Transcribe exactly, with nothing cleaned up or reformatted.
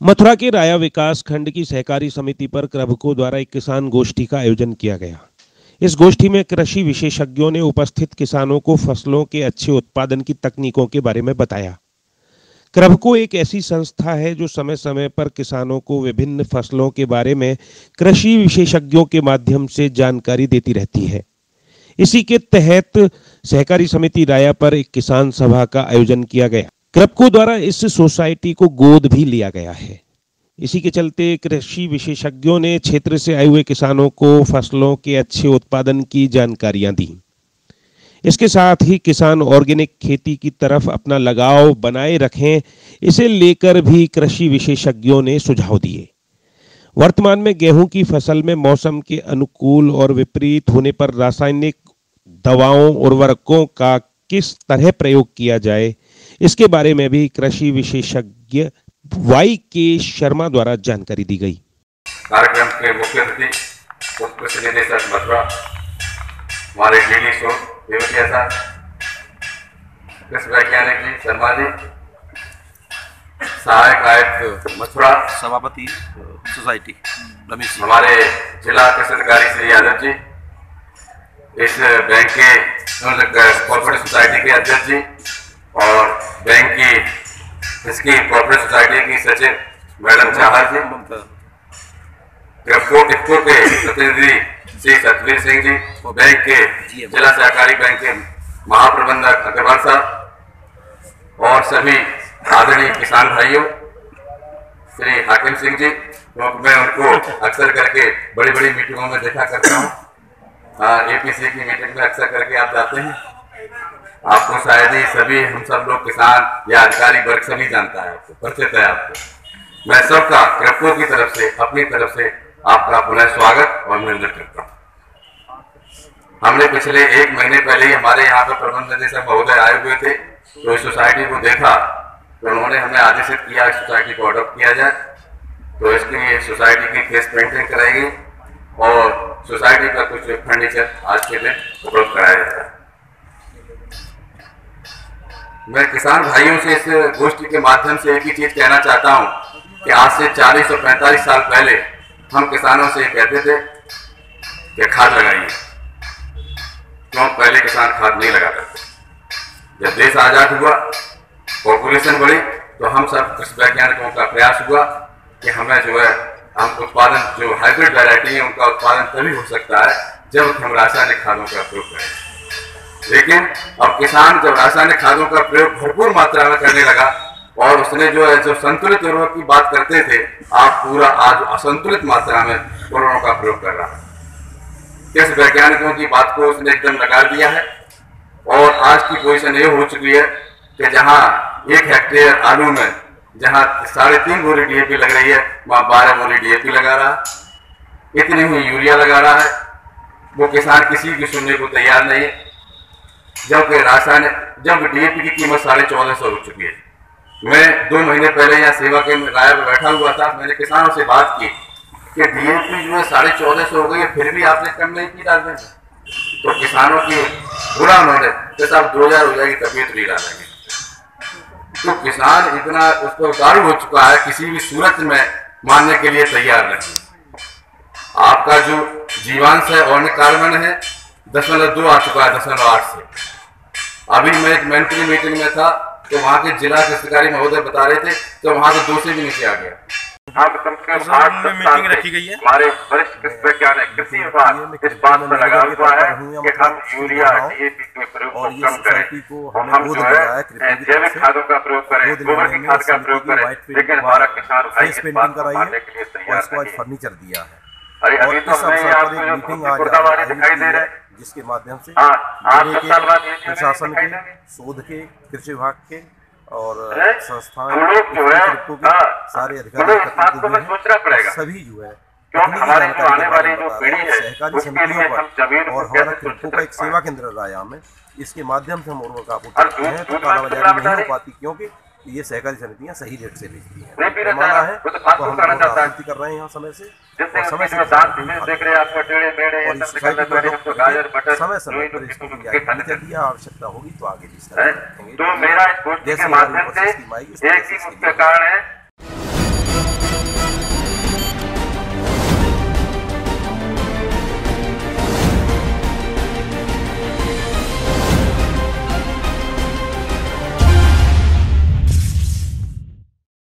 मथुरा के राया विकास खंड की सहकारी समिति पर क्रभको द्वारा एक किसान गोष्ठी का आयोजन किया गया। इस गोष्ठी में कृषि विशेषज्ञों ने उपस्थित किसानों को फसलों के अच्छे उत्पादन की तकनीकों के बारे में बताया। क्रभको एक ऐसी संस्था है जो समय समय पर किसानों को विभिन्न फसलों के बारे में कृषि विशेषज्ञों के माध्यम से जानकारी देती रहती है। इसी के तहत सहकारी समिति राया पर एक किसान सभा का आयोजन किया गया। क्रभको द्वारा इस सोसाइटी को गोद भी लिया गया है। इसी के चलते कृषि विशेषज्ञों ने क्षेत्र से आए हुए किसानों को फसलों के अच्छे उत्पादन की जानकारियां दी। इसके साथ ही किसान ऑर्गेनिक खेती की तरफ अपना लगाव बनाए रखें, इसे लेकर भी कृषि विशेषज्ञों ने सुझाव दिए। वर्तमान में गेहूं की फसल में मौसम के अनुकूल और विपरीत होने पर रासायनिक दवाओं उर्वरकों का किस तरह प्रयोग किया जाए, इसके बारे में भी कृषि विशेषज्ञ वाई के शर्मा द्वारा जानकारी दी गई। कार्यक्रम के मुख्य अतिथि उप कृषि निदेशक मथुरा हमारे डीडी शो देवतिया साहब, कृषि वैज्ञानिक जी शर्मा जी, सहायक आयुक्त मथुरा, सभापति सोसाइटी रमेश, हमारे जिला कृषि अधिकारी श्री यादव जी, इस बैंक के कॉर्पोरेट सोसाइटी के अध्यक्ष जी और बैंक की इसकी कॉर्पोरेट सोसाइटी की सचिव मैडम चाहर जी, क्रभको इफ्को के प्रतिनिधि श्री सतवीर सिंह जी, बैंक के जिला सहकारी बैंक के महाप्रबंधक अग्रवाल साहब और सभी आदरणीय किसान भाइयों, श्री हाकिम सिंह जी, क्योंकि मैं उनको अक्सर करके बड़ी बड़ी मीटिंगों में देखा करता हूँ। एपीसी की मीटिंग में अक्सर करके आप जाते हैं, आपको शायद ही सभी हम सब लोग किसान या अधिकारी वर्ग सभी जानता है, आपको परिचित है आपको। मैं सबका क्रभको की तरफ से अपनी तरफ से आपका पुनः स्वागत और अभिनंदन करता हूँ। हमने पिछले एक महीने पहले ही हमारे यहाँ पे प्रबंध निदेशक महोदय आए हुए थे, तो इस सोसाइटी को देखा तो उन्होंने हमें आदेशित किया इस सोसाइटी को अडॉप्ट किया जाए। तो इसके लिए सोसाइटी की फेस पेंटिंग कराई गई और सोसाइटी का कुछ फर्नीचर आज के दिन उपलब्ध कराया जाता है। मैं किसान भाइयों से इस गोष्ठी के माध्यम से एक ही चीज कहना चाहता हूं कि आज से चालीस और पैंतालीस साल पहले हम किसानों से कहते थे कि खाद लगाइए, क्यों पहले किसान खाद नहीं लगाते थे। जब देश आजाद हुआ, पॉपुलेशन बढ़ी, तो हम सब कृषि वैज्ञानिकों का प्रयास हुआ कि हमें जो है हम उत्पादन जो हाइब्रिड वैरायटी है उनका उत्पादन तभी हो सकता है जब हम रासायनिक खादों का प्रयोग करें। लेकिन अब किसान जब रासायनिक खादों का प्रयोग भरपूर मात्रा में करने लगा और उसने जो है जो संतुलित उर्वरक की बात करते थे, आप पूरा आज असंतुलित मात्रा में उर्वरकों का प्रयोग कर रहा है। कृषि वैज्ञानिकों की बात को उसने एकदम नकार दिया है और आज की पोजीशन ये हो चुकी है कि जहां एक हेक्टेयर आलू में जहां साढ़े तीन बोरी डीएपी लग रही है, वहां बारह बोरी डीएपी लगा रहा है, इतनी ही यूरिया लगा रहा है। वो किसान किसी की सुनने को तैयार नहीं है, जबकि रासायनिक जब डीएपी की कीमत साढ़े चौदह सौ हो चुकी है। मैं दो महीने पहले यहाँ सेवा केंद्र राया में बैठा हुआ था, मैंने किसानों से बात की कि डीएपी जो है साढ़े चौदह सौ हो गई है, फिर भी आपने कम नहीं की डालने में। तो किसानों की बुरा उन्होंने तो साहब दो हजार हो जाएगी तबीयत नहीं डालेंगे। तो किसान इतना उस पर उतारू हो चुका है, किसी भी सूरत में मानने के लिए तैयार नहीं। आपका जो जीवांश है और कार्बन है दशमलव दो आ चुका है दशमलव आठ से। अभी मैं एक मंत्री मीटिंग में था तो वहाँ के जिला कृषि महोदय बता रहे थे तो वहाँ से दो से भी नीचे आ गया। हाँ, तो कम से कम आठ मीटिंग रखी गई है। हमारे वरिष्ठ कृषि वैज्ञानिक कृषि विभाग इस बात पर लगा हुआ है कि हम यूरिया डीएपी के प्रयोग को कम करें और हम जो है जैविक खादों का प्रयोग करें, गोबर की खाद का प्रयोग करें। लेकिन हमारा किसान भाई इस बात को मानने के लिए तैयार नहीं है। फर्नीचर दिया है। अरे अभी तो हमें आपको जो गुर्दावारी दिखाई दे रहे हैं, जिसके माध्यम से के प्रशासन के, शोध के, कृषि विभाग के और संस्थान जो है सारे अधिकारी सभी जो है हमारे जो आने वाली जो पीढ़ी है सहकारी समितियों पर और हमारा क्रभको का एक सेवा केंद्र राया में इसके माध्यम से हम उर्वरक आपूर्ति करते हैं, तो कालाबाजारी नहीं हो पाती क्योंकि ये सहकारी समितियां सही रेट से बेचती हैं। माना है तो हम आपूर्ति कर रहे हैं यहाँ समय से और समय से समय समय पर इसको यदि आवश्यकता होगी तो आगे भी इस तरह रखेंगे। तो मेरा इस गोष्ठी के माध्यम से एक ही मुख्य कारण है